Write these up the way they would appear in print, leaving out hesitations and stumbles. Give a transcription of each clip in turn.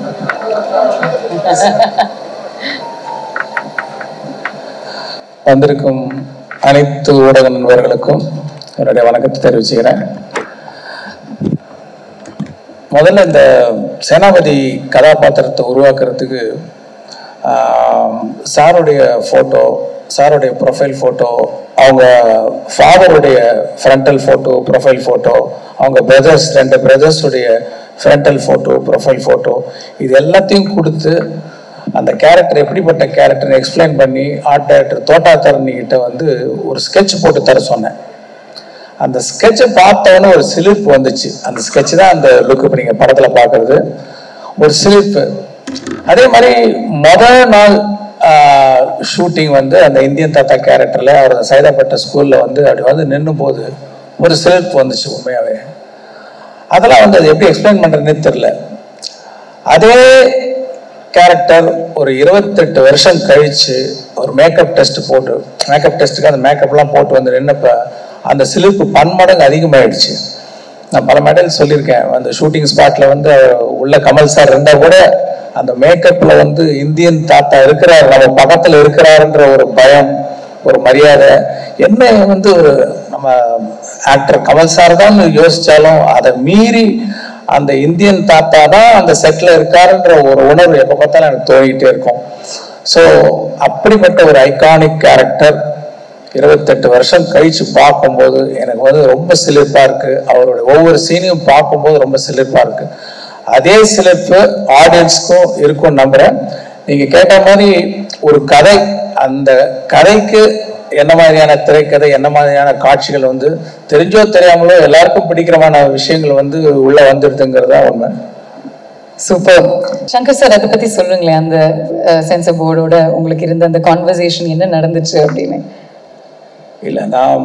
வந்திருக்கும் அனைத்து ஊடக நண்பர்களுக்கும் என்னுடைய வணக்கத்தை தெரிவிச்சுக்கிறேன். முதல்ல இந்த சேனாபதி கதாபாத்திரத்தை உருவாக்குறதுக்கு சாருடைய ஃபோட்டோ, சாருடைய ப்ரொஃபைல் ஃபோட்டோ, அவங்க ஃபாதருடைய ஃப்ரண்டல் ஃபோட்டோ, ப்ரொஃபைல் ஃபோட்டோ, அவங்க பிரதர்ஸ் 2 பிரதர்ஸுடைய ஃப்ரண்டல் ஃபோட்டோ, ப்ரொஃபைல் ஃபோட்டோ, இது எல்லாத்தையும் கொடுத்து அந்த கேரக்டர் எப்படிப்பட்ட கேரக்டர்னு எக்ஸ்பிளைன் பண்ணி ஆர்ட் டைரக்டர் தோட்டாத்தரணிகிட்ட வந்து ஒரு ஸ்கெட்ச் போட்டு தர சொன்னேன். அந்த ஸ்கெட்சை பார்த்தவொன்னே ஒரு சிலிர்ப்பு வந்துச்சு. அந்த ஸ்கெட்ச் தான் அந்த லுக்கு இப்போ நீங்கள் படத்தில் பார்க்குறது, ஒரு சிலிர்ப்பு. அதே மாதிரி முதல் நாள் ஷூட்டிங் வந்து அந்த இந்தியன் தாத்தா கேரக்டரில் அவர் சைதாப்பேட்டை ஸ்கூலில் வந்து அப்படி வந்து நின்றும் போது ஒரு சிலிர்ப்பு வந்துச்சு உண்மையாகவே. அதெல்லாம் வந்து அது எப்படி எக்ஸ்பிளைன் பண்ணுறதுனே தெரில. அதே கேரக்டர் ஒரு 28 வருஷம் கழித்து ஒரு மேக்கப் டெஸ்ட் போட்டு, மேக்கப் டெஸ்ட்டுக்கு அந்த மேக்கப்லாம் போட்டு வந்து நின்னப்போ அந்த சிலிர்ப்பு பன்மடங்கு அதிகமாகிடுச்சு. நான் பல மேடையில் சொல்லியிருக்கேன், அந்த ஷூட்டிங் ஸ்பாட்டில் வந்து உள்ள கமல் சார் இருந்தால் கூட அந்த மேக்கப்பில் வந்து இந்தியன் தாத்தா இருக்கிறார், நம்ம பக்கத்தில் இருக்கிறாருன்ற ஒரு பயம், ஒரு மரியாதை, என்ன வந்து ஒரு நம்ம ஆக்டர் கமல் சார் தான் யோசிச்சாலும் அதை மீறி அந்த இந்தியன் தாத்தா தான் அந்த செட்டில் இருக்காருன்ற ஒரு உணர்வு எப்போ பார்த்தாலும் எனக்கு தோணிக்கிட்டே இருக்கும். ஸோ அப்படிப்பட்ட ஒரு ஐகானிக் கேரக்டர் 28 வருஷம் கழிச்சு பார்க்கும்போது எனக்கு வந்து ரொம்ப சிலிர்ப்பாக இருக்குது. அவருடைய ஒவ்வொரு சீனையும் பார்க்கும்போது ரொம்ப சிலிர்ப்பாக இருக்குது. அதே சிலிர்ப்பு ஆடியன்ஸ்க்கும் இருக்கும் நம்புகிறேன். நீங்கள் கேட்ட மாதிரி ஒரு கதை, அந்த கதைக்கு என்ன மாதிரியான திரைக்கதை, என்ன மாதிரியான காட்சிகள் வந்து தெரிஞ்சோ தெரியாமலோ எல்லாருக்கும் பிடிக்கிறமான விஷயங்கள் வந்து உள்ள வந்துடுதுங்கிறதா உண்மை. சூப்பர். சங்கர் சார், அதை பற்றி சொல்லுங்களேன். அந்த சென்சார் போர்டோட உங்களுக்கு இருந்த அந்த கான்வர்சேஷன் என்ன நடந்துச்சு அப்படின்னு. இல்லை, நான்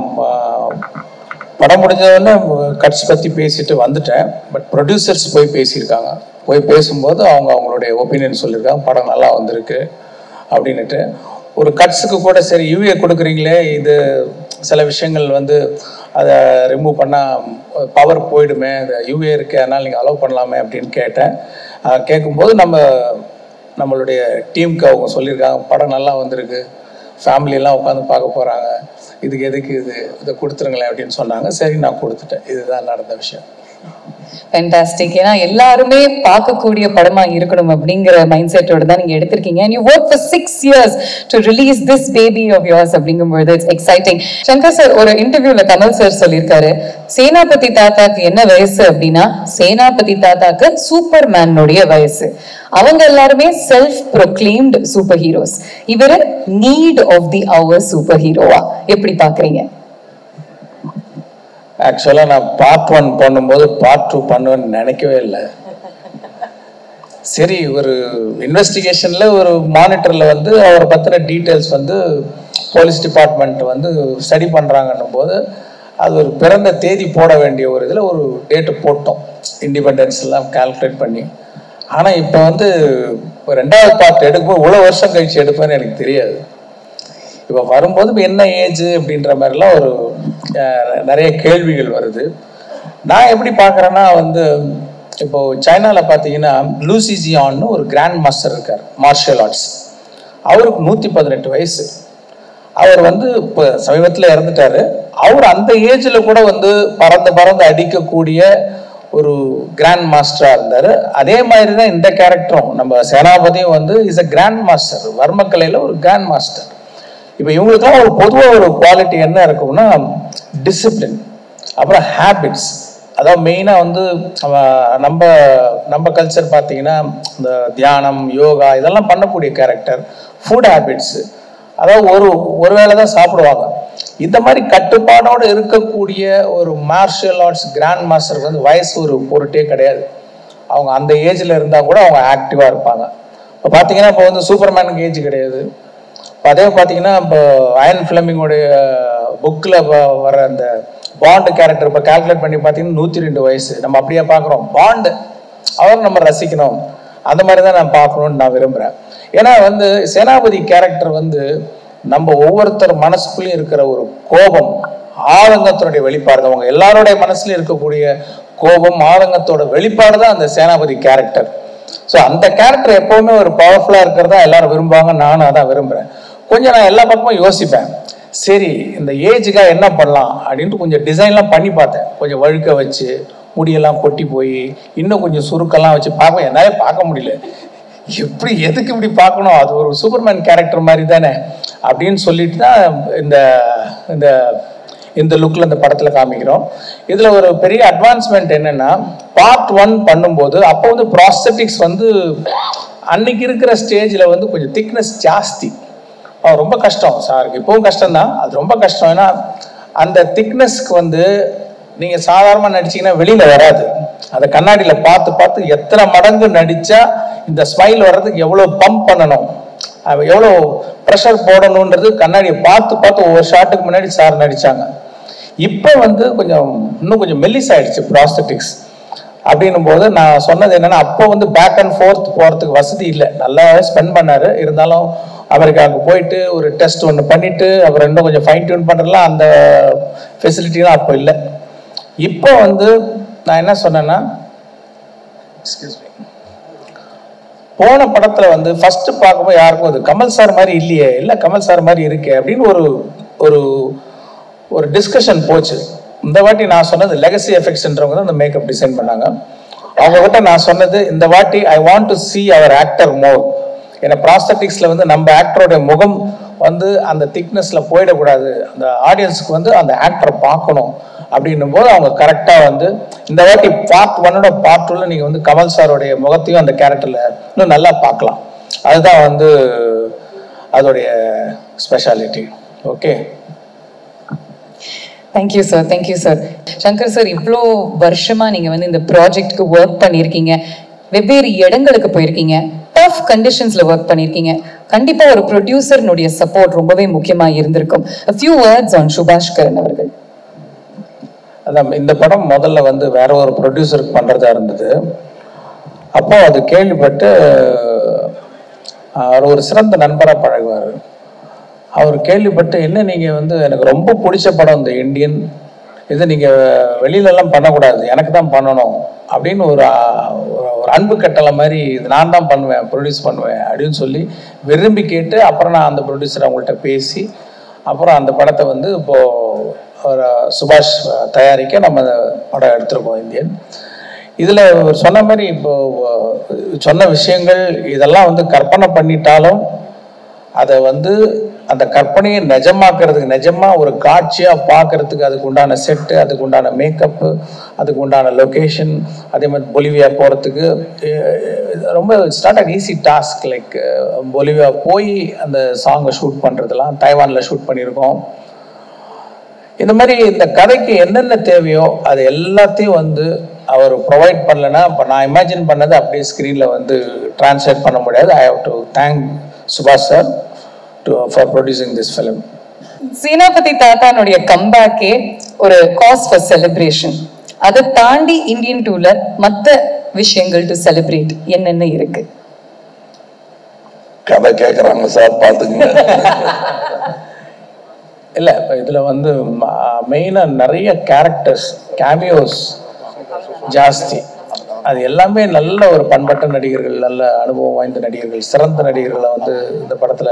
படம் முடிஞ்சதுன்னு கட்ஸ் பற்றி பேசிட்டு வந்துட்டேன். பட் ப்ரொடியூசர்ஸ் போய் பேசியிருக்காங்க. போய் பேசும்போது அவங்களுடைய ஒப்பீனியன் சொல்லியிருக்காங்க, படம் நல்லா வந்திருக்கு அப்படின்ட்டு. ஒரு கட்ஸுக்கு கூட சரி யூஏ கொடுக்குறீங்களே, இது சில விஷயங்கள் வந்து அதை ரிமூவ் பண்ணால் பவர் போயிடுமே, அது யூஏ இருக்குது, அதனால் நீங்கள் அலோவ் பண்ணலாமே அப்படின்னு கேட்டேன். கேட்கும்போது நம்மளுடைய டீமுக்கு அவங்க சொல்லியிருக்காங்க, படம் நல்லா வந்திருக்கு, ஃபேமிலியெல்லாம் உட்காந்து பார்க்க போகிறாங்க, இதுக்கு எதுக்கு இதை கொடுத்துருங்களேன் அப்படின்னு சொன்னாங்க. சரி, நான் கொடுத்துட்டேன். இதுதான் நடந்த விஷயம். ஃபேண்டாஸ்டிக். ஏன்னா எல்லாருமே பார்க்கக்கூடிய படமா இருக்கணும் அப்படிங்கிற மைண்ட் செட்டோட தான் நீங்க எடுத்திருக்கீங்க. And you worked for 6 years to release this baby of yours அப்படிங்கும்போது it's exciting. சங்கர் சார் ஒரு இன்டர்வியூல கமல் சார் சொல்லியிருக்காரு, சேனாபதி தாத்தாக்கு என்ன வயசு அப்படின்னா சேனாபதி தாத்தாக்கு சூப்பர்மேனுடைய வயசு. அவங்க எல்லாருமே செல்ஃப் ப்ரொக்ளைம்டு சூப்பர் ஹீரோஸ். இவரு need of the hour super ஹீரோவா எப்படி பாக்குறீங்க? ஆக்சுவலாக நான் பார்ட் 1 பண்ணும்போது பார்ட் 2 பண்ணுவேன்னு நினைக்கவே இல்லை. சரி, ஒரு இன்வெஸ்டிகேஷனில் ஒரு மானிட்டரில் வந்து அவரை பற்றின டீட்டெயில்ஸ் வந்து போலீஸ் டிபார்ட்மெண்ட் வந்து ஸ்டடி பண்ணுறாங்கன்னும் போது அது ஒரு பிறந்த தேதி போட வேண்டிய ஒரு இதில் ஒரு டேட்டு போட்டோம், இண்டிபெண்டன்ஸ் எல்லாம் கால்குலேட் பண்ணி. ஆனால் இப்போ வந்து 2வது பார்ட் எடுக்கும்போது இவ்வளோ வருஷம் கழிச்சு எடுப்பேன்னு எனக்கு தெரியாது. இப்போ வரும்போது இப்போ என்ன ஏஜ் அப்படின்ற மாதிரிலாம் ஒரு நிறைய கேள்விகள் வருது. நான் எப்படி பார்க்குறேன்னா வந்து இப்போ சைனாவில் பார்த்தீங்கன்னா லூசி ஜியான்னு ஒரு கிராண்ட் மாஸ்டர் இருக்கார், மார்ஷியல் ஆர்ட்ஸ். அவருக்கு 118 வயசு. அவர் வந்து இப்போ சமீபத்தில் இறந்துட்டாரு. அவர் அந்த ஏஜில் கூட வந்து பறந்து அடிக்கக்கூடிய ஒரு கிராண்ட் மாஸ்டராக இருந்தார். அதே மாதிரி தான் இந்த கேரக்டரும், நம்ம சேனாபதியும் வந்து இஸ் அ கிராண்ட் மாஸ்டர், வர்மக்கலையில் ஒரு கிராண்ட் மாஸ்டர். இப்போ இவங்களுக்கெல்லாம் ஒரு பொதுவாக ஒரு குவாலிட்டி என்ன இருக்கும்னா டிசிப்ளின், அப்புறம் ஹேபிட்ஸ். அதாவது மெயினாக வந்து நம்ம கல்ச்சர் பார்த்தீங்கன்னா இந்த தியானம், யோகா இதெல்லாம் பண்ணக்கூடிய கேரக்டர். ஃபுட் ஹேபிட்ஸு, அதாவது ஒரு வேளை தான் சாப்பிடுவாங்க. இந்த மாதிரி கட்டுப்பாடோடு இருக்கக்கூடிய ஒரு மார்ஷியல் ஆர்ட்ஸ் கிராண்ட் மாஸ்டருக்கு வந்து வயசு ஒரு பொருட்டே கிடையாது. அவங்க அந்த ஏஜில் இருந்தால் கூட அவங்க ஆக்டிவாக இருப்பாங்க. இப்போ பார்த்தீங்கன்னா இப்போ வந்து சூப்பர்மேனுக்கு ஏஜ் கிடையாது. அதே பார்த்தீங்கன்னா இப்போ அயன் ஃபிளமிங்கோடைய புக்கில் வர அந்த பாண்டு கேரக்டர் இப்போ கால்குலேட் பண்ணி பார்த்தீங்கன்னா 102 வயசு. நம்ம அப்படியே பார்க்குறோம். பாண்டு அவர் நம்ம ரசிக்கணும், அந்த மாதிரி தான் நான் பார்க்கணுன்னு நான் விரும்புகிறேன். ஏன்னா வந்து சேனாபதி கேரக்டர் வந்து நம்ம ஒவ்வொருத்தர் மனசுக்குள்ளேயும் இருக்கிற ஒரு கோபம், ஆதங்கத்தினுடைய வெளிப்பாடு தான். அவங்க எல்லாருடைய மனசுலையும் இருக்கக்கூடிய கோபம், ஆதங்கத்தோட வெளிப்பாடு தான் அந்த சேனாபதி கேரக்டர். ஸோ அந்த கேரக்டர் எப்போவுமே ஒரு பவர்ஃபுல்லாக இருக்கிறதா எல்லாரும் விரும்புவாங்க, நானும் அதான் விரும்புகிறேன். கொஞ்சம் நான் எல்லா பக்கமும் யோசிப்பேன், சரி இந்த ஏஜுக்காக என்ன பண்ணலாம் அப்படின்ட்டு கொஞ்சம் டிசைன்லாம் பண்ணி பார்த்தேன். கொஞ்சம் வழுக்க வச்சு, முடியெல்லாம் கொட்டி போய், இன்னும் கொஞ்சம் சுருக்கெல்லாம் வச்சு பார்ப்பேன். என்னாலே பார்க்க முடியல, எப்படி எதுக்கு இப்படி பார்க்கணும், அது ஒரு சூப்பர்மேன் கேரக்டர் மாதிரி தானே அப்படின்னு சொல்லிட்டு தான் இந்த இந்த இந்த லுக்கில் இந்த படத்தில் காமிக்கிறோம். இதில் ஒரு பெரிய அட்வான்ஸ்மெண்ட் என்னென்னா, பார்ட் 1 பண்ணும்போது அப்போ வந்து ப்ராஸ்தட்டிக்ஸ் வந்து அன்னைக்கு இருக்கிற ஸ்டேஜில் வந்து கொஞ்சம் திக்னஸ் ஜாஸ்தி. ரொம்ப கஷ்டம் சாருக்கு, இப்போவும் கஷ்டம்தான், அது ரொம்ப கஷ்டம். ஏன்னா அந்த திக்னஸ்க்கு வந்து நீங்கள் சாதாரணமாக நடிச்சிங்கன்னா வெளியில் வராது. அதை கண்ணாடியில் பார்த்து பார்த்து எத்தனை மடங்கு நடித்தா இந்த ஸ்மைல் வர்றதுக்கு எவ்வளோ பம்ப் பண்ணணும், எவ்வளோ ப்ரெஷர் போடணுன்றது கண்ணாடியை பார்த்து பார்த்து ஒவ்வொரு ஷாட்டுக்கு முன்னாடி சார் நடித்தாங்க. இப்போ வந்து இன்னும் கொஞ்சம் மெல்லிஸ் ஆயிடுச்சு ப்ராஸ்தட்டிக்ஸ். அப்படின்னும் போது நான் சொன்னது என்னன்னா, அப்போ வந்து பேக் அண்ட் ஃபோர்த் போகிறதுக்கு வசதி இல்லை, நல்லா ஸ்பெண்ட் பண்ணாரு. இருந்தாலும் அமெரிக்காவுக்கு போயிட்டு ஒரு டெஸ்ட் ஒன்று பண்ணிட்டு அப்புறம் இன்னும் கொஞ்சம் ஃபைன் டியூன் பண்ணுறதுலாம் அந்த ஃபெசிலிட்டிலாம் அப்போ இல்லை. இப்போ வந்து நான் என்ன சொன்னேன்னா, போன படத்தில் வந்து ஃபர்ஸ்ட் பார்க்கும்போது யாருக்கும் அது கமல் சார் மாதிரி இல்லையே, இல்லை கமல் சார் மாதிரி இருக்கே அப்படின்னு ஒரு ஒரு டிஸ்கஷன் போச்சு. இந்த வாட்டி நான் சொன்னது லெகசி எஃபெக்ட்ஸ்ன்றவங்க தான் இந்த மேக்கப் டிசைன் பண்ணாங்க. அவங்ககிட்ட நான் சொன்னது, இந்த வாட்டி I want to see our actor more. ஏன்னா ப்ராஸ்தட்டிக்ஸில் வந்து நம்ம ஆக்டரோடைய முகம் வந்து அந்த திக்னஸில் போயிடக்கூடாது, அந்த ஆடியன்ஸுக்கு வந்து அந்த ஆக்டரை பார்க்கணும் அப்படின்னும் போது அவங்க கரெக்டாக வந்து இந்த வாட்டி பார்ட் 1 பார்ட் 2 நீங்கள் வந்து கமல் சாரோடைய முகத்தையும் அந்த கேரக்டரில் இன்னும் நல்லா பார்க்கலாம். அதுதான் வந்து அதோடைய speciality. Okay, thank you sir, thank you sir. Shankar sir, இவ்வளோ வருஷமா நீங்க வந்து இந்த ப்ராஜெக்ட்க்கு ஒர்க் பண்ணியிருக்கீங்க, வெவ்வேறு இடங்களுக்கு போயிருக்கீங்க, டஃப் கண்டிஷன்ஸ்ல ஒர்க் பண்ணியிருக்கீங்க. கண்டிப்பா ஒரு ப்ரொடியூசர்னுடைய சப்போர்ட் ரொம்பவே முக்கியமா இருந்திருக்கும். A few words on சுபாஷ் கரன் அவர்கள். அதான் இந்த படம் முதல்ல வந்து வேற ஒரு ப்ரொடியூசருக்கு பண்றதா இருந்தது. அப்போ அது கேள்விப்பட்டு அவர் ஒரு சிறந்த நண்பராக பழகுவார். அவர் கேள்விப்பட்டு, என்ன நீங்கள் வந்து எனக்கு ரொம்ப பிடிச்ச படம் இந்த இந்தியன், இதை நீங்கள் வெளியிலலாம் பண்ணக்கூடாது, எனக்கு தான் பண்ணணும் அப்படின்னு ஒரு அன்பு கட்டளை மாதிரி, இது நான் தான் பண்ணுவேன், ப்ரொடியூஸ் பண்ணுவேன் அப்படின்னு சொல்லி விரும்பி கேட்டு, அப்புறம் நான் அந்த ப்ரொடியூசர் அவங்கள்ட்ட பேசி அப்புறம் அந்த படத்தை வந்து இப்போது சுபாஷ் தயாரிக்க நம்ம படம் எடுத்திருக்கோம் இந்தியன். இதில் சொன்ன மாதிரி இப்போது சொன்ன விஷயங்கள் இதெல்லாம் வந்து கற்பனை பண்ணிட்டாலும் அதை வந்து அந்த கற்பனையை நிஜமாக்குறதுக்கு, நிஜமா ஒரு காட்சியா பார்க்கறதுக்கு அதுக்கு உண்டான செட்டு, அதுக்கு உண்டான மேக்கப்பு, அதுக்கு உண்டான லொகேஷன், அதே மாதிரி பொலிவியா போகிறதுக்கு ரொம்ப it's not an easy task. Like Bolivia போய் அந்த சாங்கை ஷூட் பண்ணுறதுலாம் தைவானில் ஷூட் பண்ணியிருக்கோம். இந்த மாதிரி இந்த கதைக்கு என்னென்ன தேவையோ அது எல்லாத்தையும் வந்து அவர் ப்ரொவைட் பண்ணலைன்னா, இப்போ நான் இமேஜின் பண்ணது அப்படியே ஸ்க்ரீனில் வந்து டிரான்ஸ்லேட் பண்ண முடியாது. ஐ ஹவ் டு தேங்க் சுபாஷ் sir for producing this film. Senapathy தாத்தானுடைய கம்பேக்கே ஒரு காஸ் ஃபார் செலிப்ரேஷன். அதை தாண்டி இந்தியன் டூல மற்ற விஷயங்கள் டு செலிப்ரேட் என்னென்ன இருக்கு? கதை கேட்குறாங்க சார், பார்த்துங்க. இல்லை, இப்போ இதில் வந்து மெயினாக நிறைய கேரக்டர்ஸ், கேமியோஸ் ஜாஸ்தி. அது எல்லாமே நல்ல ஒரு பண்பட்ட நடிகர்கள், நல்ல அனுபவம் வாய்ந்த நடிகர்கள், சிறந்த நடிகர்களை வந்து இந்த படத்தில்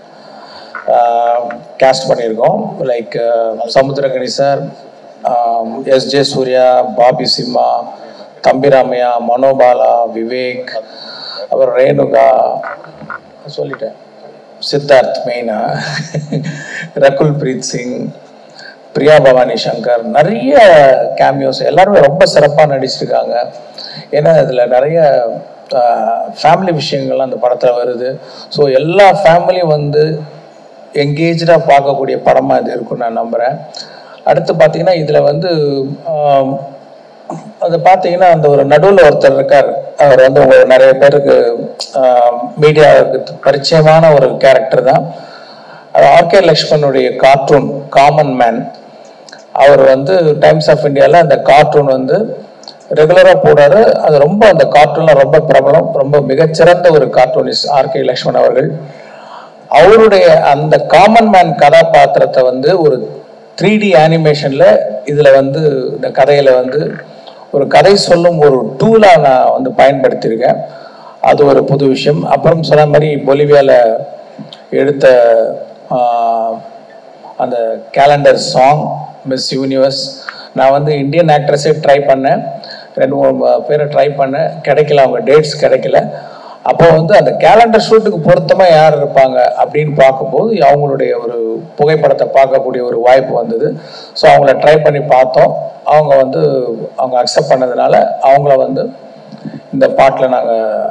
கேஸ்ட் பண்ணியிருக்கோம். Like Samuthirakani sir, SJ. சூர்யா, பாபி சிம்மா, தம்பிராமையா, மனோபாலா, விவேக், அப்புறம் ரேணுகா, சொல்லிட்டேன், சித்தார்த் மெயினா, ரகுல் பிரீத் சிங், பிரியா பவானி சங்கர், நிறைய கேமியோஸ், எல்லாருமே ரொம்ப சிறப்பாக நடிச்சிருக்காங்க. ஏன்னா இதில் நிறைய ஃபேமிலி விஷயங்கள்லாம் அந்த படத்தில் வருது. ஸோ எல்லா ஃபேமிலியும் வந்து என்கேஜாக பார்க்கக்கூடிய படமாக இது இருக்குன்னு நான் நம்புகிறேன். அடுத்து பார்த்தீங்கன்னா இதில் வந்து அது பார்த்தீங்கன்னா அந்த ஒரு நடுவில் ஒருத்தர் இருக்கார். அவர் வந்து நிறைய பேருக்கு மீடியாவுக்கு பரிச்சயமான ஒரு கேரக்டர் தான். அது ஆர்கே லக்ஷ்மணுடைய கார்ட்டூன் காமன் மேன். அவர் வந்து டைம்ஸ் ஆஃப் இந்தியாவில் அந்த கார்ட்டூன் வந்து ரெகுலராக போடுறாரு. அது ரொம்ப அந்த கார்ட்டூனில் ரொம்ப பிரபலம், ரொம்ப மிகச்சிறந்த ஒரு கார்ட்டூனிஸ்ட் ஆர்கே லக்ஷ்மண் அவர்கள். அவருடைய அந்த காமன் மேன் கதாபாத்திரத்தை வந்து ஒரு 3D அனிமேஷனில் இதில் வந்து இந்த கதையில் வந்து ஒரு கதை சொல்லும் ஒரு டூலாக நான் வந்து பயன்படுத்தியிருக்கேன். அது ஒரு புது விஷயம். அப்புறம் சொன்ன மாதிரி பொலிவியாவில் எடுத்த அந்த கேலண்டர் சாங் மிஸ் யூனிவர்ஸ், நான் வந்து இந்தியன் ஆக்ட்ரஸே ட்ரை பண்ணேன், 2-3 பேரை ட்ரை பண்ணேன், கிடைக்கல, அவங்க டேட்ஸ் கிடைக்கல. அப்போ வந்து அந்த கேலண்டர் ஷூட்டுக்கு பொருத்தமாக யார் இருப்பாங்க அப்படின்னு பார்க்கும்போது அவங்களுடைய ஒரு புகைப்படத்தை பார்க்கக்கூடிய ஒரு வாய்ப்பு வந்தது. ஸோ அவங்கள ட்ரை பண்ணி பார்த்தோம். அவங்க அக்செப்ட் பண்ணதுனால அவங்கள வந்து இந்த பாட்டில் நாங்கள்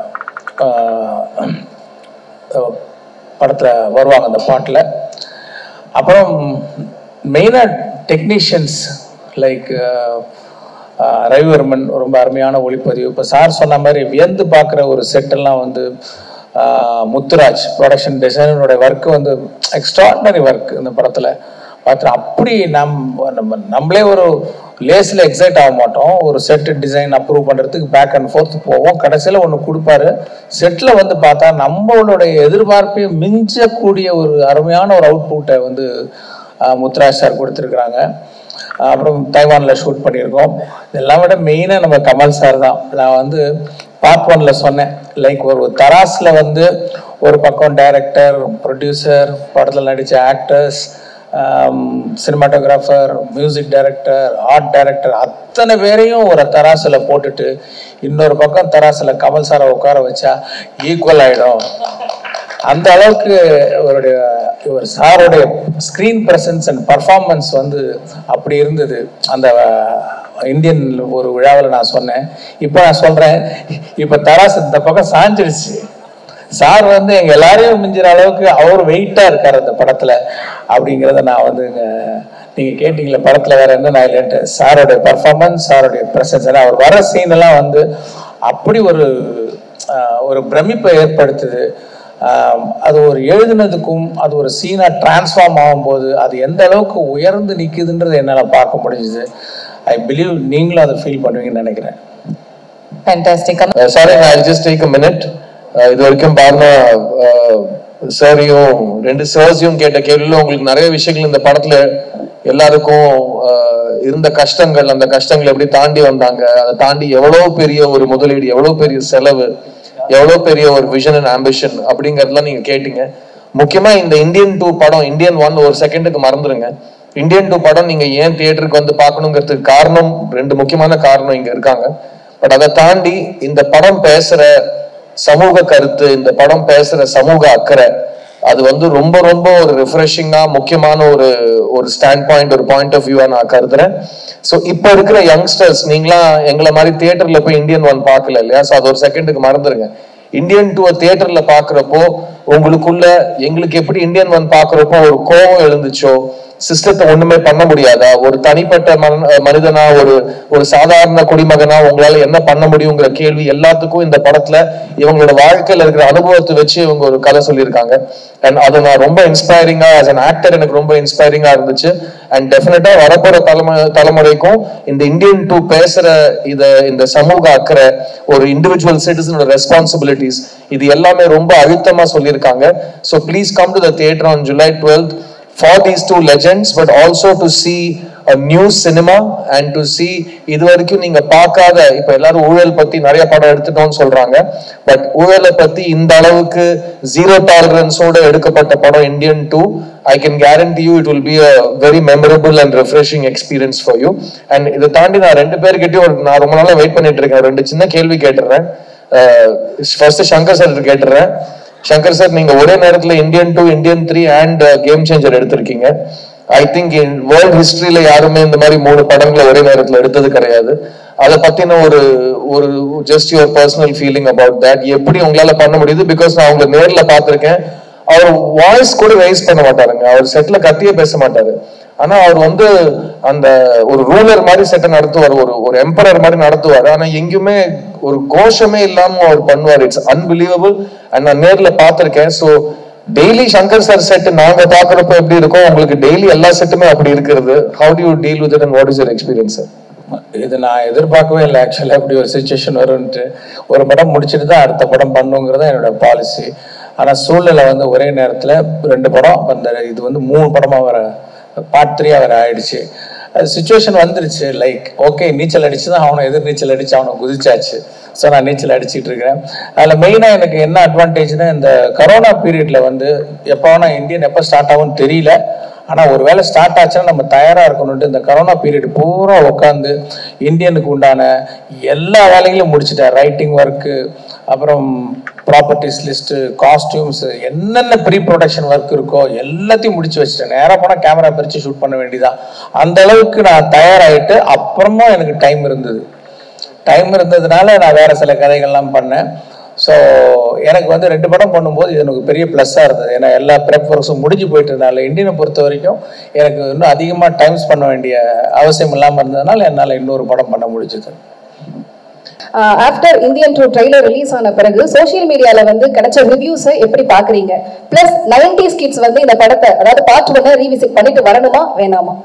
படத்தில் வருவாங்க அந்த பாட்டில். அப்புறம் மெயினாக டெக்னீஷியன்ஸ் லைக் ரவிவர்மன் ரொம்ப அருமையான ஒளிப்பதிவு. இப்போ சார் சொன்ன மாதிரி வியந்து பார்க்குற ஒரு செட்டெல்லாம் வந்து முத்துராஜ் ப்ரொடக்ஷன் டிசைனரோட ஒர்க்கு வந்து எக்ஸ்ட்ராடினரி ஒர்க் இந்த படத்தில் பார்த்து. அப்படி நம்மளே ஒரு லேஸில் எக்ஸைட் ஆக மாட்டோம். ஒரு செட்டு டிசைன் அப்ரூவ் பண்ணுறதுக்கு பேக் அண்ட் ஃபோர்த் போவோம். கடைசியில் ஒன்று கொடுப்பாரு, செட்டில் வந்து பார்த்தா நம்மளுடைய எதிர்பார்ப்பை மிஞ்சக்கூடிய ஒரு அருமையான ஒரு அவுட்புட்டை வந்து முத்துராஜ் சார் கொடுத்துருக்குறாங்க. அப்புறம் தைவானில் ஷூட் பண்ணியிருக்கோம். இதெல்லாம் விட மெயினாக நம்ம கமல் சார் தான். நான் வந்து பார்ட் 1ல சொன்னேன், லைக் ஒரு தராஸில் வந்து ஒரு பக்கம் டைரக்டர், ப்ரொடியூசர், படத்தில் நடித்த actors, cinematographer, music director, art director, அத்தனை பேரையும் ஒரு தராசில் போட்டுட்டு இன்னொரு பக்கம் தராசில் கமல் சாரை உட்கார வச்சா ஈக்குவல் ஆகிடும். அந்த அளவுக்கு இவர் சாரோடைய ஸ்க்ரீன் ப்ரெசன்ஸ் அண்ட் பர்ஃபார்மன்ஸ் வந்து அப்படி இருந்தது. அந்த இந்தியன் ஒரு விழாவில் நான் சொன்னேன். இப்போ நான் சொல்கிறேன், இப்போ தராசு இந்த பக்கம் சாஞ்சிடுச்சு. சார் வந்து எங்கள் எல்லாரையும் மிஞ்சிற அளவுக்கு அவர் வெயிட்டாக இருக்கார் அந்த படத்தில் அப்படிங்கிறத நான் வந்து நீங்கள் கேட்டிங்களே படத்தில் வேறு என்ன நான் இல்லைன்ட்டு, சாரோடைய பர்ஃபார்மன்ஸ், சாரோடைய ப்ரெசன்ஸ், அவர் வர சீனெல்லாம் வந்து அப்படி ஒரு பிரமிப்பை ஏற்படுத்துது. அது ஒரு எழுதுனதுக்கும் அது ஒரு சீனா டிரான்ஸ்ஃபார்ம் ஆகும்போது அது எந்த அளவுக்கு உயர்ந்து நிற்குதுன்றது என்னால் பார்க்க முடிஞ்சுது. ஐ பிலீவ் நீங்களும் அதை ஃபீல் பண்ணுவீங்கன்னு நினைக்கிறேன். Sorry, I'll just take a minute. இது வரைக்கும் பாருங்க, சாரியும் 2 சார்ஸையும் கேட்ட கேள்வியில் உங்களுக்கு நிறைய விஷயங்கள் இந்த படத்துல எல்லாருக்கும் இருந்த கஷ்டங்கள், அந்த கஷ்டங்களை எப்படி தாண்டி வந்தாங்க, அதை தாண்டி எவ்வளவு பெரிய ஒரு முதலீடு, எவ்வளவு பெரிய செலவு, எவ்வளவு பெரிய ஒரு விஷன் அண்ட் ஆம்பிஷன் அப்படிங்கறதுலாம் நீங்க கேட்டீங்க. முக்கியமா இந்த இந்தியன் 2 படம், இந்தியன் 1 ஒரு செகண்டுக்கு மறந்துருங்க. இந்தியன் 2 படம் நீங்க ஏன் தியேட்டருக்கு வந்து பார்க்கணுங்கிறதுக்கு காரணம், 2 முக்கியமான காரணம் இங்க இருக்காங்க. பட் அதை தாண்டி இந்த படம் பேசுற சமூக கருத்து, இந்த படம் பேசுற சமூக அக்கறை, அது வந்து ரொம்ப ரொம்ப ஒரு ரிஃப்ரெஷிங்கா முக்கியமான ஒரு ஸ்டாண்ட் பாயிண்ட், ஒரு பாயிண்ட் ஆஃப் வியூவா நான் கருதுறேன். ஸோ இப்போ இருக்கிற யங்ஸ்டர்ஸ், நீங்களாம் எங்களை மாதிரி தியேட்டர்ல போய் இந்தியன் 1 பார்க்கல இல்லையா? ஸோ அது ஒரு செகண்டுக்கு மறந்துருங்க. இந்தியன் 2 தியேட்டர்ல பாக்குறப்போ உங்களுக்குள்ள எங்களுக்கு எப்படி இந்தியன் 1 பாக்குறப்போ ஒரு கோபம் எழுந்துச்சோ, சிஸ்டத்தை ஒண்ணுமே பண்ண முடியாதா, ஒரு தனிப்பட்ட மனிதனா, ஒரு சாதாரண குடிமகனா உங்களால என்ன பண்ண முடியுங்கிற கேள்வி எல்லாத்துக்கும் இந்த படத்துல இவங்களோட வாழ்க்கையில இருக்கிற அனுபவத்தை வச்சு இவங்க ஒரு கதை சொல்லியிருக்காங்க. அண்ட் அது நான் ரொம்ப இன்ஸ்பைரிங்கா, ஆஸ் அன் ஆக்டர் எனக்கு ரொம்ப இன்ஸ்பைரிங்கா இருந்துச்சு. அண்ட் டெஃபினட்டா வரப்போற தலைமுறைக்கும் இந்த இந்தியன் 2 பேசுற இந்த சமூக அக்கறை, ஒரு இண்டிவிஜுவல் சிட்டிசனோட ரெஸ்பான்சிபிலிட்டிஸ், இது எல்லாமே ரொம்ப அழுத்தமா சொல்லியிருக்காங்க. So please come to the theatre on July 12th for these 2 legends, but also to see a new cinema and to see இது வரைக்கும் நீங்க பார்க்காத, இப்ப எல்லாரும் ஊழல் பத்தி நிறைய படம் எடுத்துட்டோம்னு சொல்றாங்க, பட் ஊழலை பத்தி இந்த அளவுக்கு 0 டாலரன்ஸோட எடுக்கப்பட்ட படம் Indian 2. I can guarantee you it will be a very memorable and refreshing experience for you. And இதை தாண்டி நான் 2 பேர்கிட்டயும் நான் ரொம்ப நாளா வெயிட் பண்ணிட்டு இருக்கேன். 2 சின்ன கேள்வி கேட்டுறேன். ஃபர்ஸ்ட் சங்கர் சார் கேட்டுறேன். சங்கர் சார், நீங்க ஒரே நேரத்துல Indian 2, Indian 3 and game changer எடுத்திருக்கீங்க. ஐ திங்க் இன் வேர்ல்ட் ஹிஸ்டரியில யாருமே இந்த மாதிரி 3 படங்களை ஒரே நேரத்துல எடுத்தது கிடையாது. அதை பத்தின ஒரு just your personal feeling about that, எப்படி உங்களால பண்ண முடியுது? பிகாஸ் நான் உங்களை நேர்ல பாத்திருக்கேன். அவர் வாய்ஸ் கூட ரைஸ் பண்ண மாட்டாருங்க, அவர் செட்ல கத்தியே பேச மாட்டாரு. ஆனா அவர் வந்து அந்த ஒரு ரூலர் மாதிரி செட்டை நடத்துவார், ஒரு எம்பரர் மாதிரி நடத்துவார். ஆனா எங்கேயுமே ஒரு கோஷமே இல்லாம அவர் பண்ணுவார். It's unbelievable. அண்ட் நான் நேர்ல பாத்திருக்கேன். So daily Shankar sir set நாங்க பாக்குறப்ப எப்படி இருக்கும், உங்களுக்கு டெய்லி எல்லா செட்டுமே அப்படி இருக்கிறது. How do you deal with it and what is your experience sir? இது நான் எதிர்பார்க்கவே இல்லை ஆக்சுவலாக, அப்படி ஒரு சுச்சுவேஷன் வரும்ன்ட்டு. ஒரு படம் முடிச்சுட்டு தான் அடுத்த படம் பண்ணுங்கிறது என்னோட பாலிசி. ஆனால் சூழ்நிலை வந்து ஒரே நேரத்தில் 2 படம் அந்த இது வந்து 3 படமாக வர பார்ட் 3 வர ஆயிடுச்சு. அது சுச்சுவேஷன் வந்துருச்சு. லைக் ஓகே, நீச்சல் அடிச்சு தான் அவனை எதிர் நீச்சல் அடிச்சு அவனை குதிச்சாச்சு. ஸோ நான் நீச்சல் அடிச்சுட்டு இருக்கிறேன். அதில் மெயினாக எனக்கு என்ன அட்வான்டேஜ்னா, இந்த கரோனா பீரியடில் வந்து எப்போ வேணால் இந்தியன் எப்போ ஸ்டார்ட் ஆகும்னு தெரியல. ஆனால் ஒரு வேளை ஸ்டார்ட் ஆச்சுன்னா நம்ம தயாராக இருக்கணும்ட்டு இந்த கரோனா பீரியட் பூரா உட்காந்து இந்தியனுக்கு உண்டான எல்லா வேலைகளும் முடிச்சுட்டேன். ரைட்டிங் ஒர்க்கு, அப்புறம் ப்ராப்பர்ட்டிஸ் லிஸ்ட்டு, காஸ்டியூம்ஸு, என்னென்ன ப்ரீ ப்ரொடக்ஷன் ஒர்க் இருக்கோ எல்லாத்தையும் முடிச்சு வச்சுட்டேன். நேராக போனால் கேமரா பிரித்து ஷூட் பண்ண வேண்டியதான். அந்த அளவுக்கு நான் தயாராகிட்டு அப்புறமா எனக்கு டைம் இருந்ததுனால நான் வேறு சில கதைகள்லாம் பண்ணேன். ஸோ எனக்கு வந்து 2 படம் பண்ணும்போது இது எனக்கு பெரிய ப்ளஸ்ஸாக இருந்தது. ஏன்னா எல்லா ப்ரெப் ஒர்க்ஸும் முடிஞ்சு போயிட்டு இருந்தால இந்தியனை பொறுத்த வரைக்கும் எனக்கு இன்னும் அதிகமாக டைம்ஸ் பண்ண வேண்டிய அவசியம் இல்லாமல் இருந்ததுனால என்னால் இன்னொரு படம் பண்ண முடிஞ்சது. ஆஃப்டர் இந்தியன் 2 ட்ரெய்லர் ரிலீஸ் ஆன பிறகு சோஷியல் மீடியால வந்து கிடைச்ச ரிவ்யூஸை எப்படி பாக்குறீங்க? பிளஸ் 90s கிட்ஸ் வந்து இந்த படத்தை, அதாவது பார்ட் 1 ரீவிசிட் பண்ணிட்டு வரணுமா வேணாமா?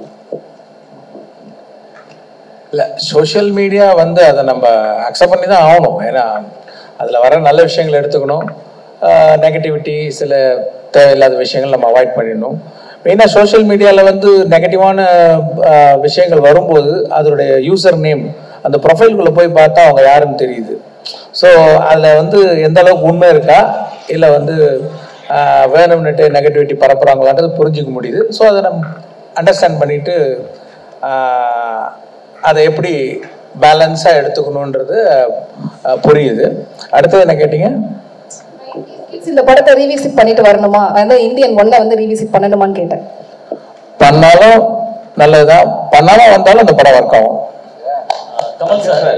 இல்லை, சோஷியல் மீடியா வந்து அதை நம்ம அக்செப்ட் பண்ணி தான் ஆகணும். ஏன்னா அதில் வர நல்ல விஷயங்கள் எடுத்துக்கணும், நெகட்டிவிட்டி சில தேவையில்லாத விஷயங்கள் நம்ம அவாய்ட் பண்ணிடணும். மெயினாக சோஷியல் மீடியாவில் வந்து நெகட்டிவான விஷயங்கள் வரும்போது அதனுடைய யூசர் நேம் அந்த ப்ரொஃபைல்குள்ளே போய் பார்த்தா அவங்க யாருன்னு தெரியுது. ஸோ அதில் வந்து எந்த அளவுக்கு உண்மை இருக்கா இல்லை வந்து வேணும்னுட்டு நெகட்டிவிட்டி பரப்புகிறாங்களான்றது புரிஞ்சிக்க முடியுது. ஸோ அதை நம்ம அண்டர்ஸ்டாண்ட் பண்ணிட்டு அதை எப்படி பேலன்ஸாக எடுத்துக்கணுன்றது புரியுது. அடுத்தது என்ன கேட்டீங்க? இந்த படத்தை ரீவிசிட் பண்ணிட்டு வரணுமா, அந்த இந்தியன் 1 வந்து ரீவிசிட் பண்ணணுமான்னு கேட்டேன். பண்ணாலும் நல்லதுதான், பண்ணாலும் வந்தாலும் அந்த படம் ஒர்க் ஆகும். கமல் சார்,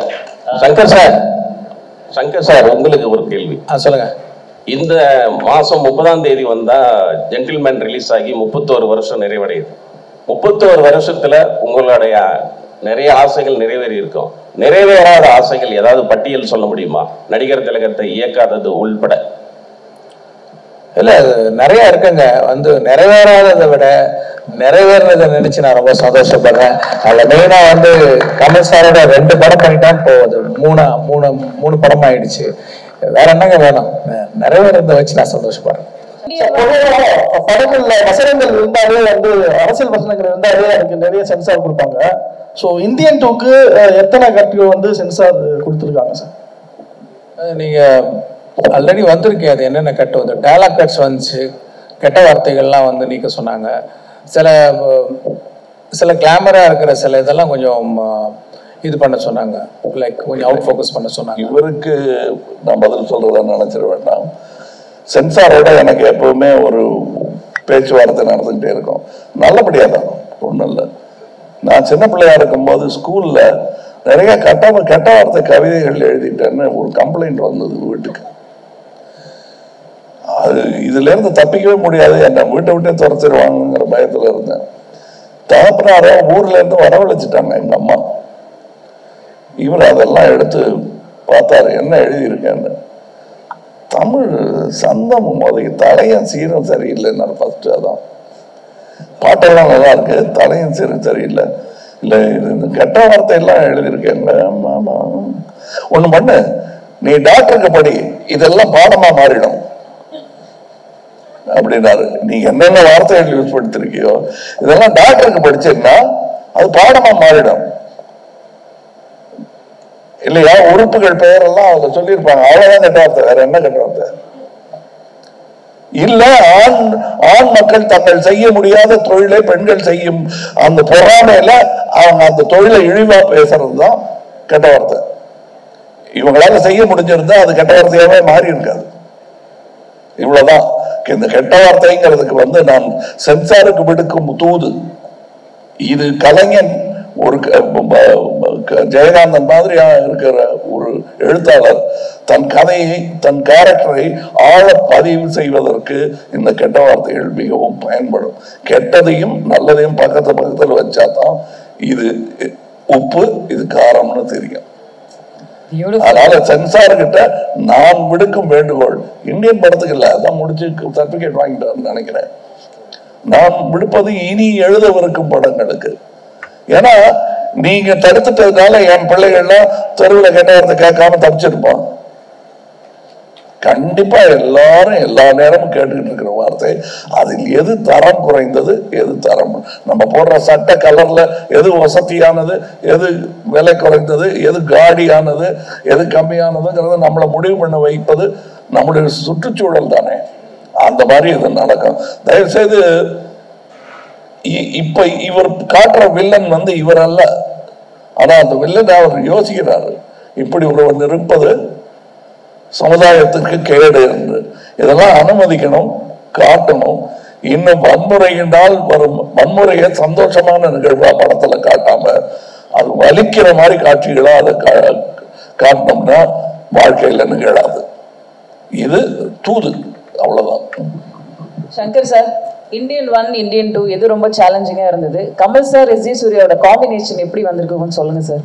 சங்கர் சார் உங்களுக்கு ஒரு கேள்வி. சொல்லுங்க. இந்த மாசம் 30ஆம் தேதி வந்தா ஜென்டில்மேன் ரிலீஸ் ஆகி 31 வருஷம் நிறைவடையுது. 31 வருஷத்துல உங்களுடைய நிறைய ஆசைகள் நிறைவேறி இருக்கும். நிறைவேறாத ஆசைகள் ஏதாவது பட்டியல் சொல்ல முடியுமா? நடிகர் திலகத்தை இயக்காதது உள்பட. இல்ல, நிறைய இருக்குங்க. வந்து நிறைவேறாததை விட நிறைவேறதை நினைச்சு நான் ரொம்ப சந்தோஷப்படுறேன். அதுல மெயினா வந்து கமல் சாரோட 2 படம் பண்ணிட்டான், போகுது 3 படம் ஆயிடுச்சு. வேற என்னங்க வேணும்? நிறைவேறதை வச்சு நான் சந்தோஷப்படுறேன். படங்கள்ல வசனங்கள் இருந்தாலே வந்து அரசியல் வசனங்கள் இருந்தாலே அதுக்கு நிறைய சென்சார் கொடுப்பாங்க. ஸோ இந்தியன் 2க்கு எத்தனை கட்டுகள் வந்து சென்சார் கொடுத்துருக்காங்க சார்? நீங்க ஆல்ரெடி வந்திருக்கேன். அது என்னென்ன கட்டு வந்து டயலாக் கட்ஸ் வந்துச்சு, கெட்ட வார்த்தைகள்லாம் வந்து நீக்க சொன்னாங்க. சில கிளாமரா இருக்கிற சில இதெல்லாம் கொஞ்சம் இது பண்ண சொன்னாங்க, லைக் கொஞ்சம் அவுட் ஃபோக்கஸ் பண்ண சொன்னாங்க. இவருக்கு நான் பதில் சொல்றதா நினைச்சிட வேண்டாம். சென்சாரோட எனக்கு எப்பவுமே ஒரு பேச்சுவார்த்தை நடந்துகிட்டே இருக்கும். நல்லபடியா தான், ஒன்றும் இல்லை. நான் சின்ன பிள்ளையா இருக்கும்போது ஸ்கூல்ல நிறைய கெட்ட வார்த்தை கவிதைகள் எழுதிட்டேன்னு ஒரு கம்ப்ளைண்ட் வந்தது வீட்டுக்கு. அது இதுல இருந்து தப்பிக்கவே முடியாது, என்ன வீட்டை விட்டே துரத்திடுவாங்கிற பயத்துல இருந்தேன். தகப்பனார ஊர்ல இருந்து வரவழைச்சிட்டாங்க எங்க அம்மா. இவர் அதெல்லாம் எடுத்து பார்த்தாரு, என்ன எழுதியிருக்கேன்னு. தமிழ் சந்தம் முதல் தலையும் சீரும் சரியில்லைன்னு ஃபர்ஸ்ட். அதான் பாட்டெல்லாம் நல்லா இருக்கு, தலையும் சீரும் சரியில்லை. இல்லை, இது கெட்ட வார்த்தை எல்லாம் எழுதியிருக்கேங்க. ஒண்ணு பண்ணு, நீ டாக்டருக்கு படி, இதெல்லாம் பாடமா மாறிடும் அப்படின்னாரு. நீ என்னென்ன வார்த்தைகள் யூஸ் படுத்திருக்கியோ இதெல்லாம் டாக்டருக்கு படிச்சேன்னா அது பாடமா மாறிடும் இல்லையா? உறுப்புகள் பெயரெல்லாம் அவங்க சொல்லியிருப்பாங்க, அவ்வளவுதான் கெட்ட வார்த்தை, வேற என்ன கெட்ட வார்த்தை? இல்ல, ஆண் மக்கள் தங்கள் செய்ய முடியாத தொழிலை பெண்கள் செய்யும் அந்த பொறாமையில அவங்க அந்த தொழிலை இழிவா பேசுறதுதான் கெட்ட வார்த்தை. இவங்களால செய்ய முடிஞ்சிருந்தா அது கெட்ட வார்த்தையாவே மாறி இருக்காது. இவ்வளவுதான். இந்த கெட்ட வார்த்தைங்கிறதுக்கு வந்து நான் சென்சாருக்கு விடுக்கும் தூது இது. கலைஞன் ஒரு ஜெயகாந்தன் மாதிரியா இருக்கிற ஒரு எழுத்தாளர் தன் கதையை, தன் கேரக்டரை ஆழ பதிவு செய்வதற்கு இந்த கெட்ட வார்த்தைகள் மிகவும் பயன்படும். கெட்டதையும் நல்லதையும் பக்கத்துல வச்சாதான் இது உப்பு இது காரம்னு தெரியும். அதனால சென்சார் கிட்ட நான் விடுக்கும் வேண்டுகோள், இந்தியன் படத்துக்கு இல்ல, அதான் முடிச்சு சர்டிபிகேட் வாங்கிட்டு நினைக்கிறேன், நான் விடுப்பது இனி எழுதவிருக்கும் படங்களுக்கு. ஏன்னா நீங்க தடுத்துட்டதுனால என் பிள்ளைகள்லாம் தெருவில் கெட்ட வார்த்தை கேட்காம தப்பிச்சிருப்பான். கண்டிப்பா எல்லாரும் எல்லா நேரமும் கேட்டுக்கிட்டு இருக்கிற வார்த்தை, அதில் எது தரம் குறைந்தது, எது தரம், நம்ம போடுற சட்ட கலர்ல எது வசதியானது, எது விலை குறைந்தது, எது காடியானது, எது கம்மியானதுங்கிறத நம்மளை முடிவு பண்ண வைப்பது நம்முடைய சுற்றுச்சூழல் தானே. அந்த மாதிரி இது நடக்கும். தயவு செய்து இப்ப இவர் காட்டுற வில்லன் வந்து இவர் அல்ல, ஆனா அந்த வில்லன் அவர் யோசிக்கிறாரு, இப்படி ஒருவன் இருப்பது சமுதாயத்திற்கு கேடு என்று. இதெல்லாம் அனுமதிக்கணும், காட்டணும். இன்னும் வன்முறையினால் வரும் வன்முறையை சந்தோஷமான நிகழ்வா படத்துல காட்டாம அது வலிக்கிற மாதிரி காட்சிகளா அதை காட்டினோம்னா வாழ்க்கையில நிகழாது. இது தூது, அவ்வளவுதான். சங்கர் சார், இந்தியன் 1, இந்தியன் 2 எது ரொம்ப சேலஞ்சிங்கா இருந்தது? கமல் சார், எஸ் ஜே சூர்யாவோட காம்பினேஷன் எப்படி வந்திருக்குன்னு சொல்லுங்க சார்.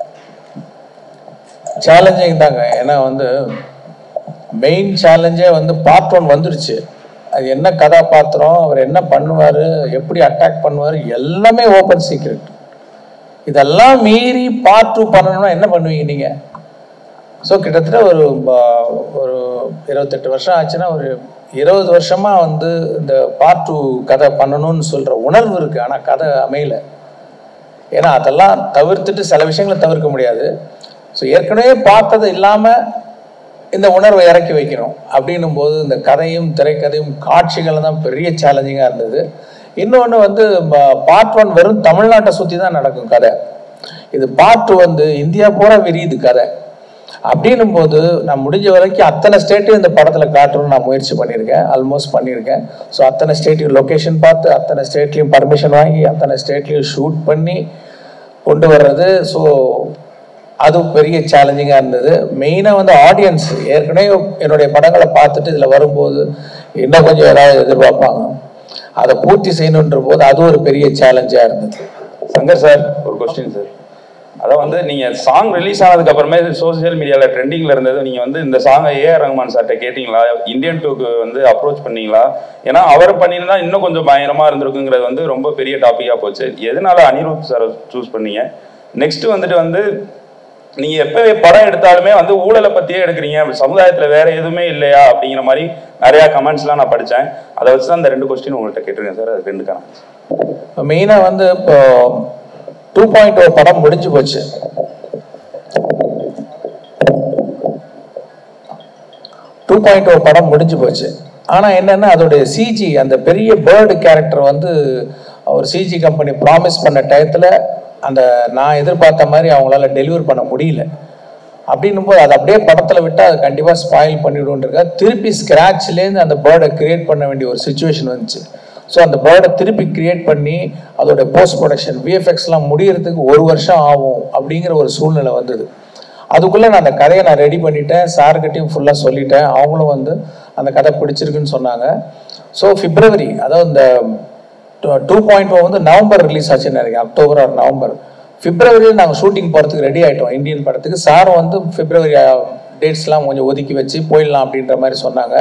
சேலஞ்சிங் தாங்க. ஏன்னா வந்து மெயின் சேலஞ்சே வந்து பார்ட் 1 வந்துடுச்சு. அது என்ன கதாபாத்திரம், அவர் என்ன பண்ணுவார், எப்படி அட்டாக் பண்ணுவார், எல்லாமே ஓப்பன் சீக்ரெட். இதெல்லாம் மீறி பார்ட் 2 பண்ணணும்னா என்ன பண்ணுவீங்க நீங்கள்? ஸோ கிட்டத்தட்ட ஒரு 28 வருஷம் ஆச்சுன்னா ஒரு 20 வருஷமாக வந்து இந்த பார்ட் 2 கதை பண்ணணும்னு சொல்கிற உணர்வு இருக்குது. ஆனால் கதை அமையல. ஏன்னா அதெல்லாம் தவிர்த்துட்டு சில விஷயங்களை தவிர்க்க முடியாது. ஸோ ஏற்கனவே பார்த்தது இல்லாமல் இந்த உணர்வை இறக்கி வைக்கணும் அப்படின்னும் போது இந்த கதையும் திரைக்கதையும் காட்சிகள் தான் பெரிய சேலஞ்சிங்காக இருந்தது. இன்னொன்று வந்து பார்ட் 1 வெறும் தமிழ்நாட்டை சுற்றி தான் நடக்கும் கதை. இது பார்ட் 2 வந்து இந்தியா பூரா விரியுது கதை. அப்படின்னும் போது நான் முடிஞ்ச வரைக்கும் அத்தனை ஸ்டேட்டையும் இந்த படத்தில் காட்டணும்னு நான் முயற்சி பண்ணியிருக்கேன், ஆல்மோஸ்ட் பண்ணியிருக்கேன். ஸோ அத்தனை ஸ்டேட்டையும் லொக்கேஷன் பார்த்து, அத்தனை ஸ்டேட்லேயும் பர்மிஷன் வாங்கி, அத்தனை ஸ்டேட்லேயும் ஷூட் பண்ணி கொண்டு வர்றது. ஸோ அது பெரிய சேலஞ்சிங்காக இருந்தது. மெயினாக வந்து ஆடியன்ஸ் ஏற்கனவே என்னுடைய படங்களை பார்த்துட்டு இதில் வரும்போது இன்னும் கொஞ்சம் ஏதாவது எதிர்பார்ப்பாங்க, அதை பூர்த்தி செய்யணுன்ற போது அது ஒரு பெரிய சேலஞ்சாக இருந்தது. சங்கர் சார், ஒரு கொஸ்டின் சார். அதான் வந்து நீங்கள் சாங் ரிலீஸ் ஆனதுக்கு அப்புறமே சோசியல் மீடியாவில் ட்ரெண்டிங்கில் இருந்தது. நீங்கள் வந்து இந்த சாங்கை ஏஆர் ரஹ்மான் சார்கிட்ட கேட்டிங்களா? இந்தியன் 2க்கு வந்து அப்ரோச் பண்ணீங்களா? ஏன்னா அவர் பண்ணியிருந்தா இன்னும் கொஞ்சம் பயங்கரமாக இருந்திருக்குங்கிறது வந்து ரொம்ப பெரிய டாப்பிக்காக போச்சு. எதனால அனிருத் சார் சூஸ் பண்ணீங்க? நெக்ஸ்ட் வந்து நீங்கள் எப்போ படம் எடுத்தாலுமே வந்து ஊழலை பற்றியே எடுக்கிறீங்க, சமுதாயத்தில் வேற எதுவுமே இல்லையா அப்படிங்கிற மாதிரி நிறையா கமெண்ட்ஸ்லாம் நான் படித்தேன். அதை வச்சு தான் அந்த 2 கொஸ்டின் உங்கள்கிட்ட கேட்டிருக்கேன் சார். அது 2 கமெண்ட்ஸ். மெயினாக வந்து இப்போ 2.0 படம் முடிஞ்சு போச்சு. 2.0 படம் முடிஞ்சு போச்சு. ஆனால் என்னன்னா அதோடைய சிஜி, அந்த பெரிய பேர்டு கேரக்டர் வந்து ஒரு சிஜி கம்பெனி ப்ராமிஸ் பண்ண டயத்தில் அந்த நான் எதிர்பார்த்த மாதிரி அவங்களால டெலிவர் பண்ண முடியல. அப்படின்னும் போது அது அப்படியே படத்தில் விட்டால் அது கண்டிப்பாக ஸ்பாயில் பண்ணிவிடுன்றதுக்கா திருப்பி ஸ்க்ராட்ச்லேருந்து அந்த பேர்டை கிரியேட் பண்ண வேண்டிய ஒரு சுச்சுவேஷன் வந்துச்சு. ஸோ அந்த பேர்டை திருப்பி கிரியேட் பண்ணி அதோட போஸ்ட் ப்ரொடக்ஷன் விஎஃப்எக்ஸ்லாம் முடியறதுக்கு 1 வருஷம் ஆகும் அப்படிங்கிற ஒரு சூழ்நிலை வந்தது. அதுக்குள்ளே நான் அந்த கதையை நான் ரெடி பண்ணிட்டேன், சார்கிட்டையும் ஃபுல்லாக சொல்லிட்டேன். அவங்களும் வந்து அந்த கதை பிடிச்சிருக்குன்னு சொன்னாங்க. ஸோ பிப்ரவரி, அதாவது இந்த 2.0 வந்து நவம்பர் ரிலீஸ் ஆச்சுன்னு நினைக்கிறேன், அக்டோபர் ஆர் நவம்பர். பிப்ரவரியில் நாங்கள் ஷூட்டிங் போகிறதுக்கு ரெடி ஆகிட்டோம் இந்தியன் படத்துக்கு. சாரும் வந்து பிப்ரவரி டேட்ஸ்லாம் கொஞ்சம் ஒதுக்கி வச்சு போயிடலாம் அப்படின்ற மாதிரி சொன்னாங்க.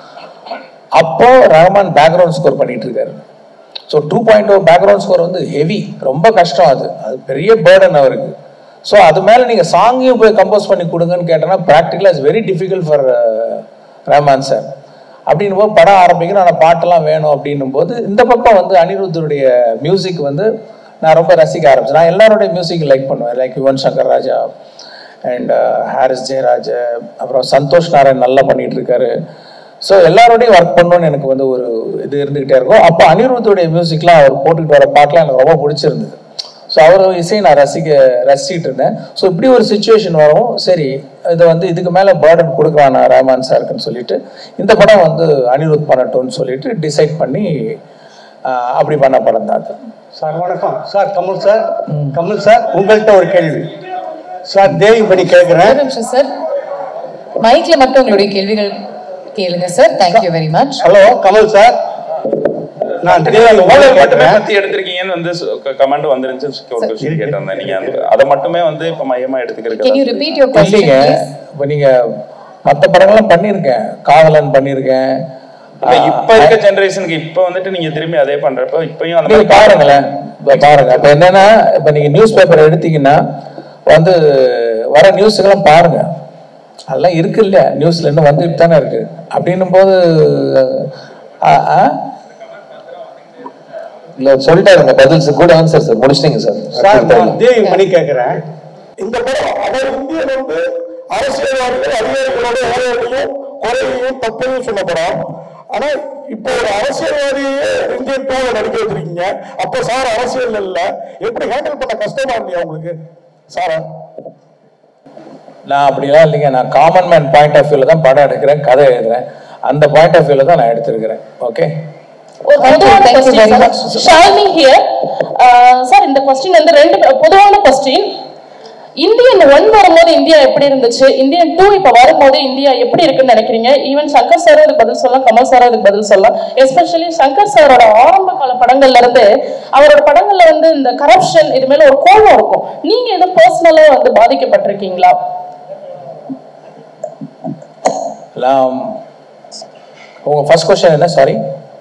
அப்போ ரஹ்மான் பேக்ரவுண்ட் ஸ்கோர் பண்ணிட்டு இருக்காரு. ஸோ 2.0 பேக்ரவுண்ட் ஸ்கோர் வந்து ஹெவி, ரொம்ப கஷ்டம். அது பெரிய பேர்டன் அவருக்கு. ஸோ அது மேலே நீங்கள் சாங்கையும் போய் கம்போஸ் பண்ணி கொடுங்கன்னு கேட்டோன்னா ப்ராக்டிக்கலாக it's very difficult for Rahman sir. அப்படின்னும் போது படம் ஆரம்பிக்கணும், ஆனால் பாட்டெல்லாம் வேணும் அப்படின்னும் போது இந்த பக்கம் வந்து அனிருத்தருடைய மியூசிக் வந்து நான் ரொம்ப ரசிக்க ஆரம்பிச்சேன். நான் எல்லாருடைய மியூசிக் லைக் பண்ணுவேன், லைக் யுவன் சங்கர் ராஜா அண்ட் ஹாரிஸ் ஜெயராஜ், அப்புறம் சந்தோஷ் நாராயண் நல்லா பண்ணிட்டு இருக்காரு. ஸோ எல்லாரோடையும் ஒர்க் பண்ணணும்னு எனக்கு வந்து ஒரு இது இருந்துகிட்டே இருக்கும். அப்போ அனிருத்தருடைய மியூசிக்லாம் அவர் போட்டுக்கிட்டு வர பாட்டெலாம் எனக்கு ரொம்ப பிடிச்சிருந்தது. ஸோ அவர் இசையை நான் ரசிச்சுட்டு இருந்தேன். ஸோ இப்படி ஒரு சுச்சுவேஷன் வரும், சரி இதை வந்து இதுக்கு மேலே பேர்டன் கொடுக்குறான் நான் ரஹ்மான் சாருக்குன்னு சொல்லிட்டு இந்த படம் வந்து அனிருத் பண்ணட்டும்னு சொல்லிட்டு டிசைட் பண்ணி அப்படி பண்ண படம் தான் அது. சார் வணக்கம் சார். கமல் சார் உங்கள்கிட்ட ஒரு கேள்வி சார். தேவி படி கேட்குறேன் சார். மைக்ல மட்டும் உங்களுடைய கேள்விகள் கேளுங்க sir. Thank you very much. Hello Kamal sir, நான் பத்தி எடுத்திருக்கீங்கன்னு வந்து கமெண்ட் வந்துருந்துச்சு. ஒரு क्वेश्चन கேட்டேன், நீங்க அத மட்டுமே வந்து இப்ப மையமா எடுத்துக்கிறீங்க. Can you repeat your question please? இப்போ நீங்க மத்த படங்கள்லாம் பண்ணிருக்கேன், காதலன் பண்ணிருக்கேன். இப்ப இருக்க ஜெனரேஷனுக்கு இப்ப வந்துட்டு நீங்க திரும்பி அதே பண்றப்ப இப்பயும் அந்த மாதிரி பாருங்களேன். பாருங்க, இப்ப என்னன்னா இப்ப நீங்க நியூஸ் பேப்பர் எடுத்தீங்கன்னா வந்து வர நியூஸ்லாம் பாருங்க. அதெல்லாம் இருக்கு இல்லையா, நியூஸ்ல இன்னும் வந்துட்டு தானே இருக்கு. அப்படின்னும் போது இல்ல சொல்லிட்டாருங்க பதில் சார். குட் ஆன்சர் சார், முடிச்சிட்டீங்க சார். சார் தேவி மணி கேட்கிறேன். இந்த படம் அவர் இந்தியன் வந்து அரசியல்வாதிகள் அதிகாரிகளோட வேலையையும் குறையையும் தப்பையும் சொன்ன படம். ஆனா இப்போ ஒரு அரசியல்வாதியே இந்தியன் 2 நடிக்க வச்சிருக்கீங்க. அப்போ சார் அரசியல் இல்ல, எப்படி ஹேண்டில் பண்ண கஷ்டமா இருந்தீங்க உங்களுக்கு சாரா? நான் அப்படிலாம் இல்லைங்க. நான் காமன் மேன் பாயிண்ட் ஆஃப் வியூல தான் படம் எடுக்கிறேன், கதை எழுதுறேன். அந்த பாயிண்ட் ஆஃப் வியூல தான் நான் எடுத்திருக்கிறேன். Okay, Shalini here. சார் இந்த கொஸ்டின் வந்து ரெண்டு பொதுவான கொஸ்டின். இந்தியன் 1 வரும்போது இந்தியா எப்படி இருந்துச்சு, இந்தியன் 2 இப்ப வரும்போது இந்தியா எப்படி இருக்குன்னு நினைக்கிறீங்க? ஈவன் சங்கர் சார் அதுக்கு பதில் சொல்லலாம், கமல் சார் அதுக்கு பதில் சொல்லலாம். எஸ்பெஷலி சங்கர் சாரோட ஆரம்ப கால படங்கள்ல இருந்து அவரோட படங்கள்ல வந்து இந்த கரப்ஷன் இது மேல ஒரு கோபம் இருக்கும். நீங்க எது பர்சனலா வந்து பாதிக்கப்பட்டிருக்கீங்களா? உங்க ஃபர்ஸ்ட் क्वेश्चन என்ன? சாரி.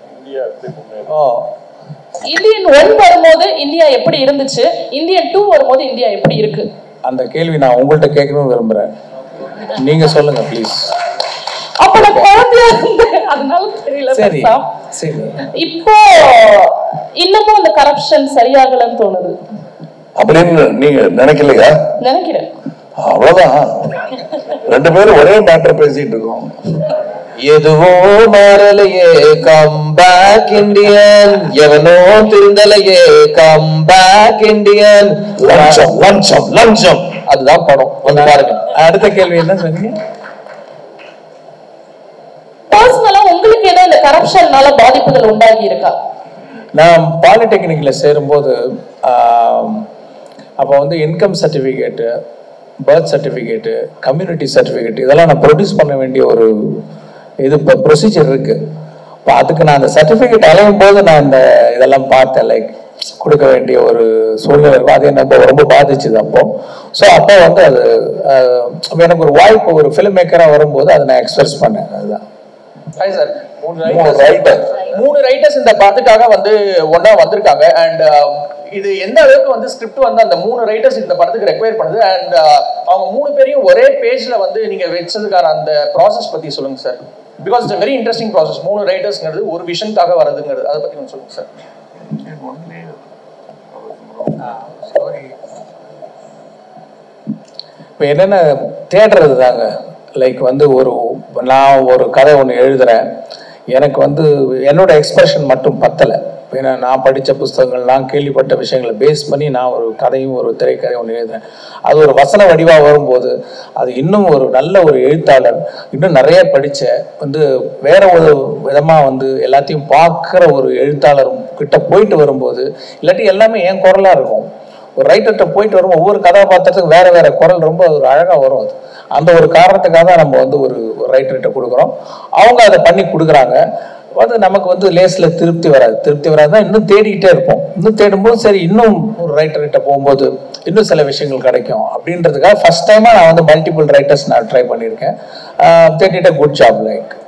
இந்தியன் 1 வரும்போது இந்தியா எப்படி இருந்துச்சு, இந்தியன் 2 வரும்போது இந்தியா எப்படி இருக்கு? அந்த கேள்வி நான் உங்கள்கிட்ட கேட்கணும்னு விரும்புறேன். நீங்க சொல்லுங்க ப்ளீஸ். அப்ப நான் குழந்தையா இருந்தேன், அதனால தெரியல. சரி சரி. இப்போ இன்னமும் அந்த கரப்ஷன் சரியாகலன்னு தோணுது அப்படின்னு நீங்க நினைக்கலையா? நினைக்கிறேன். அவ்வளவுதான், ரெண்டு பேரும் ஒரே மேட்டர் பேசிட்டு இருக்கோம். எதுவோ மாறலையே, கம் பேக் இண்டியன். எவனோ திருந்தலையே, கம் பேக் இண்டியன். லஞ்சம் லஞ்சம் லஞ்சம், அதுதான் படம். வந்து பாருங்க. அடுத்த கேள்வி என்ன சொன்னீங்க? பர்சனலா உங்களுக்கு ஏதோ இந்த கரப்ஷன்னால பாதிப்புகள் உண்டாகி இருக்கா? நான் பாலிடெக்னிக்ல சேரும்போது அப்போ வந்து income certificate, birth certificate, community certificate இதெல்லாம் நான் ப்ரொடியூஸ் பண்ண வேண்டிய ஒரு இது இப்போ ப்ரொசீஜர் இருக்கு. இப்போ அதுக்கு நான் அந்த சர்டிஃபிகேட் அலையும் போது நான் இந்த இதெல்லாம் பார்த்தேன், லைக் கொடுக்க வேண்டிய ஒரு சூழ்நிலை இருக்கும். அது என்ன ரொம்ப பாதிச்சுது அப்போ. ஸோ அப்போ வந்து அது எனக்கு ஒரு வாய்ப்பு, ஒரு ஃபிலிம் மேக்கராக வரும்போது அதை நான் எக்ஸ்பிரஸ் பண்ணேன். அதுதான். ஹாய் சார், மூணு ரைட்டர்ஸ் இந்த படத்துக்காக வந்து ஒன்னா வந்திருக்காங்க. அண்ட் இது எந்த அளவுக்கு வந்து ஸ்கிரிப்ட் வந்து அந்த 3 ரைட்டர்ஸ் இந்த படத்துக்கு ரெக்வயர் பண்ணுது, அண்ட் அவங்க 3 பேரையும் ஒரே பேஜ்ல வந்து நீங்க வச்சதுக்கான அந்த ப்ராசஸ் பத்தி சொல்லுங்க sir. Because it's very interesting process. 3 ரைட்டர்ஸ்ங்கிறது ஒரு விஷனுக்காக வரதுங்கிறது, அதை பத்தி கொஞ்சம் சொல்லுங்க சார். இப்போ என்னென்ன தேடுறது தாங்க. லைக் வந்து நான் ஒரு கதை ஒன்று எழுதுறேன், எனக்கு வந்து என்னோட எக்ஸ்பிரஷன் மட்டும் பத்தலை. ஏன்னா நான் படித்த புஸ்தகங்கள், நான் கேள்விப்பட்ட விஷயங்களை பேஸ் பண்ணி நான் ஒரு கதையும் ஒரு திரைக்கதை ஒன்று எழுதுறேன். அது ஒரு வசன வடிவாக வரும்போது அது இன்னும் ஒரு நல்ல ஒரு எழுத்தாளர், இன்னும் நிறைய படித்த வந்து வேற ஒரு விதமாக வந்து எல்லாத்தையும் பார்க்குற ஒரு எழுத்தாளர் கிட்ட போயிட்டு வரும்போது, இல்லாட்டி எல்லாமே என் குரலாக இருக்கும். ஒரு ரைட்டர்கிட்ட போயிட்டு வரும், ஒவ்வொரு கதாபாத்திரத்துக்கும் வேற வேற குரல் ரொம்ப ஒரு அழகாக வரும். அது அந்த ஒரு காரணத்துக்காக தான் நம்ம வந்து ஒரு ரைட்டர்கிட்ட கொடுக்குறோம். அவங்க அதை பண்ணி கொடுக்குறாங்க. அது நமக்கு வந்து லேஸ்ல திருப்தி வராதுதான் இன்னும் தேடிக்கிட்டே இருப்போம். இன்னும் தேடும்போது சரி இன்னும் ஒரு ரைட்டர்கிட்ட போகும்போது இன்னும் சில விஷயங்கள் கிடைக்கும் அப்படின்றதுக்காக ஃபர்ஸ்ட் டைமா நான் வந்து மல்டிபிள் ரைட்டர்ஸ் நான் ட்ரை பண்ணியிருக்கேன். தேடிட்ட குட் ஜாப். லைக்